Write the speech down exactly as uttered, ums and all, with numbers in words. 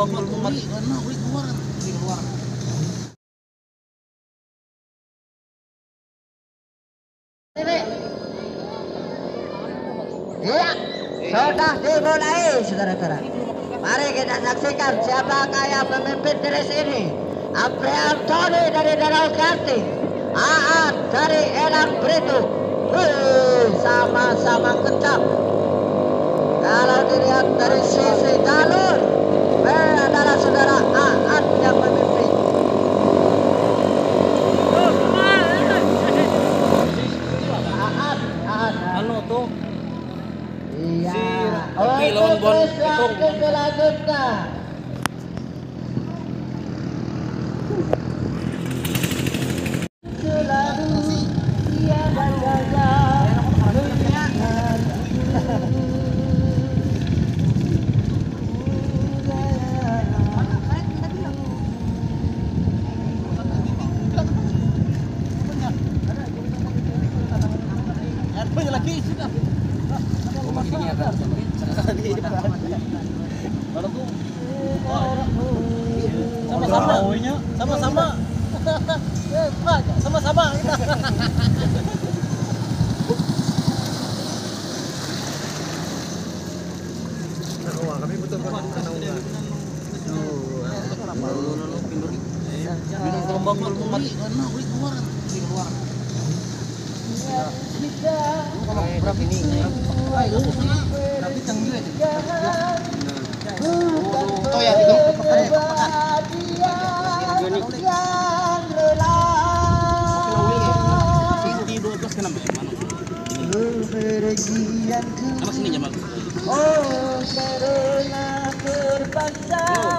tombak mati karena udah keluar keluar. Iya, sudah dimulai saudara-saudara. Mari kita saksikan siapakah yang memimpin dari sini. Apriantoni dari Danau Karti, Aan dari Elang Beritu. Wih, sama-sama kencang. Kalau dilihat dari sisi jalur, adalah saudara Aan yang memimpin. Aan, Aan. Ano tuh? Iya. Oke, lawan Bon Ekong. Selanjutnya. Selalu ia dan gagah mengingat. Banyak lagi sudah. Sama-sama, sama-sama, sama-sama kita. Kami betul kan minum tombak mati karena udah keluar keluar. Berapa ini? Berapa canggih aja. Oh ya itu. Di dua belas kenapa mana? Apa sini Jamal? Oh, karena terpaksa.